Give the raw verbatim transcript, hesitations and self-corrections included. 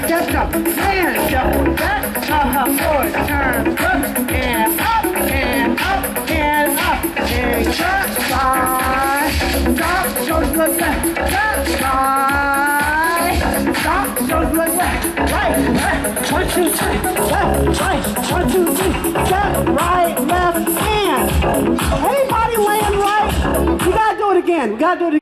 Get up, and shuffle back, uh-huh, forward, turn, look, and up, and up, and up, and stop, side, stop, shoulders look back, stop, side, stop, shoulders look back, right, left, one, two, three, left, right, one, two, three, left, right, left, and, anybody land right? We gotta do it again, we gotta do it again.